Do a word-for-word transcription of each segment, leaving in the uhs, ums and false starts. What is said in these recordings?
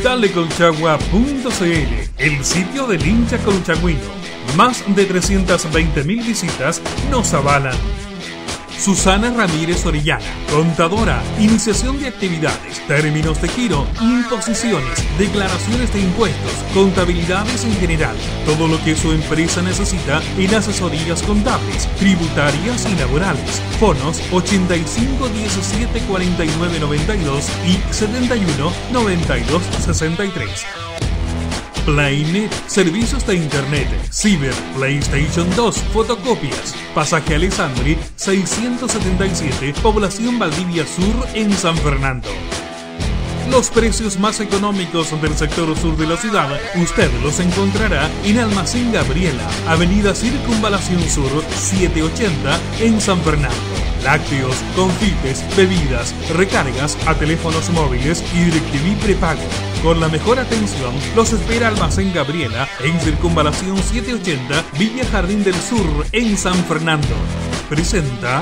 dale colchagua punto c l, el sitio del hincha colchagüino. Más de trescientas veinte mil visitas nos avalan. Susana Ramírez Orellana, contadora, iniciación de actividades, términos de giro, imposiciones, declaraciones de impuestos, contabilidades en general, todo lo que su empresa necesita en asesorías contables, tributarias y laborales. Fonos ochenta y cinco diecisiete cuarenta y nueve noventa y dos y setenta y uno noventa y dos sesenta y tres. Playnet, servicios de internet, ciber, PlayStation dos, fotocopias. Pasaje Alessandri seiscientos setenta y siete, población Valdivia Sur en San Fernando. Los precios más económicos del sector sur de la ciudad usted los encontrará en Almacén Gabriela, Avenida Circunvalación Sur setecientos ochenta en San Fernando. Lácteos, confites, bebidas, recargas a teléfonos móviles y DirecTV prepago. Con la mejor atención, los espera Almacén Gabriela en Circunvalación setecientos ochenta, Villa Jardín del Sur en San Fernando. Presenta...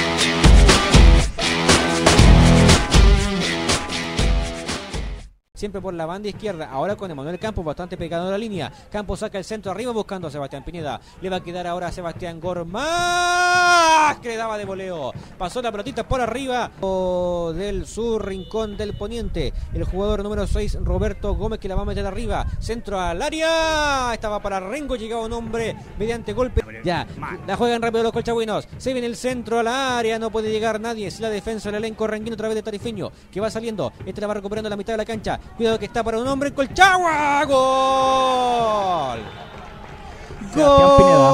Siempre por la banda izquierda, ahora con Emanuel Campos bastante pegado a la línea. Campos saca el centro arriba buscando a Sebastián Pineda. Le va a quedar ahora a Sebastián Gormaz, que le daba de voleo. Pasó la pelotita por arriba del sur, rincón del poniente. El jugador número seis, Roberto Gómez, que la va a meter arriba. Centro al área. Estaba para Rengo, llegaba un hombre mediante golpe. Ya, la juegan rápido los colchagüinos. Se viene el centro al área, no puede llegar nadie. Es la defensa del elenco renguino a través de Tarifeño, que va saliendo. Este la va recuperando a la mitad de la cancha. Cuidado que está para un hombre en Colchagua. ¡Gol! Sebastián Pineda.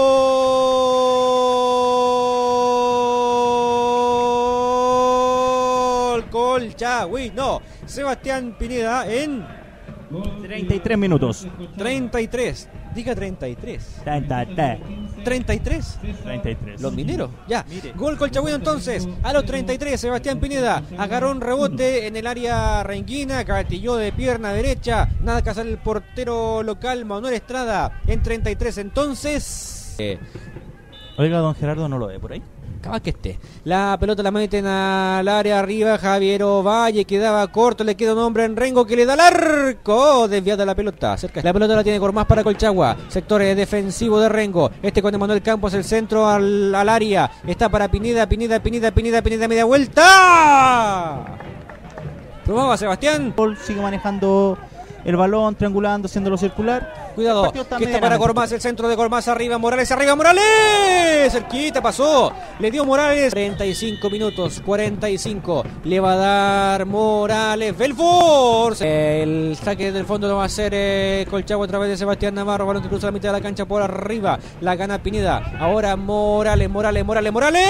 ¡Gol! Colchagüino. Sebastián Pineda en treinta y tres minutos. treinta y tres. Diga treinta y tres. treinta y tres. ¿treinta y tres? treinta y tres. Los mineros, ya. Gol colchagüino entonces. A los treinta y tres, Sebastián Pineda agarró un rebote en el área renguina, gatilló de pierna derecha. Nada que hacer el portero local, Manuel Estrada. En treinta y tres entonces. Eh, Oiga, don Gerardo, ¿no lo ve por ahí? Acaba que esté. La pelota la meten al área arriba. Javier Ovalle quedaba corto. Le queda un hombre en Rengo que le da al arco. Desviada la pelota. Cerca. La pelota la tiene Gormaz para Colchagua. Sector defensivo de Rengo. Este con Emanuel Campos. El centro al, al área. Está para Pineda. Pineda, Pineda, Pineda, Pineda. Media vuelta. Probaba Sebastián. Sigue manejando el balón, triangulando, haciéndolo circular. Cuidado, que está para Gormaz, el centro de Gormaz, arriba Morales, arriba Morales, cerquita pasó, le dio Morales, treinta y cinco minutos, cuarenta y cinco, le va a dar Morales, Belfort, el saque del fondo lo va a hacer eh, Colchagua a través de Sebastián Navarro, balón que cruza la mitad de la cancha por arriba, la gana Pineda, ahora Morales, Morales, Morales, Morales,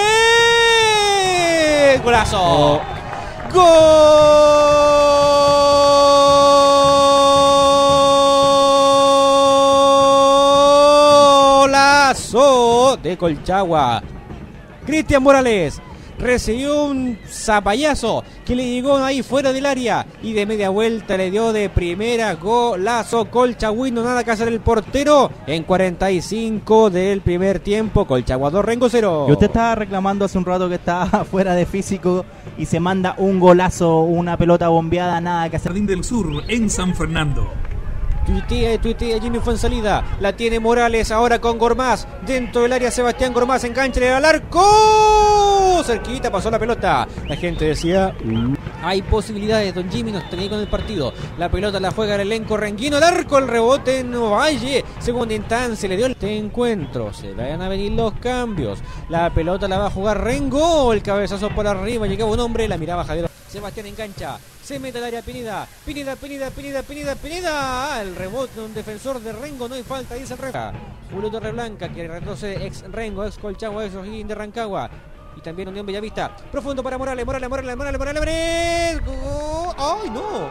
golazo, oh. Gol. De Colchagua. Cristian Morales recibió un zapallazo que le llegó ahí fuera del área y de media vuelta le dio de primera. Golazo colchagüino, nada que hacer el portero en cuarenta y cinco del primer tiempo. Colchagua dos, Rengo cero. Y usted estaba reclamando hace un rato que estaba fuera de físico y se manda un golazo, una pelota bombeada, nada que hacer. Jardín del Sur en San Fernando. Tuitea, tuitea, Jimmy fue en salida. La tiene Morales ahora con Gormaz. Dentro del área Sebastián Gormaz. Enganche al arco. Cerquita pasó la pelota. La gente decía... Uh, hay posibilidades. Don Jimmy no está ahí con el partido. La pelota la juega el elenco renguino. El arco, el rebote en Valle. Segunda instancia. Le dio el este encuentro. Se vayan a venir los cambios. La pelota la va a jugar Rengo. El cabezazo por arriba. Llegaba un hombre. La miraba Javier. Sebastián engancha. Se mete al área Pineda. Pineda, Pineda, Pineda, Pineda, Pineda. El rebote de un defensor de Rengo. No hay falta. Dice el ref. Julio Torreblanca que retrocede ex Rengo, ex Colchagua, ex O'Higgins de Rancagua. Y también Unión Bellavista. Profundo para Morales, Morales, Morales, Morales, Morales, Morales. Oh, ¡ay, no!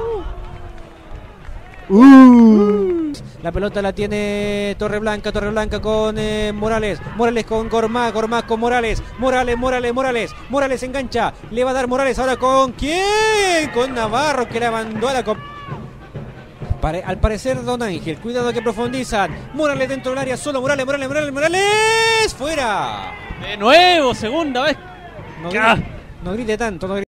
Uh. Uh. La pelota la tiene Torreblanca, Torreblanca con eh, Morales, Morales con Gormaz, Gormaz con Morales, Morales, Morales, Morales, Morales engancha, le va a dar Morales ahora con ¿quién? Con Navarro que la mandó a la copa. Al parecer Don Ángel, cuidado que profundizan, Morales dentro del área, solo Morales, Morales, Morales, Morales, fuera. De nuevo, segunda vez. No grite, no grite tanto, no grite.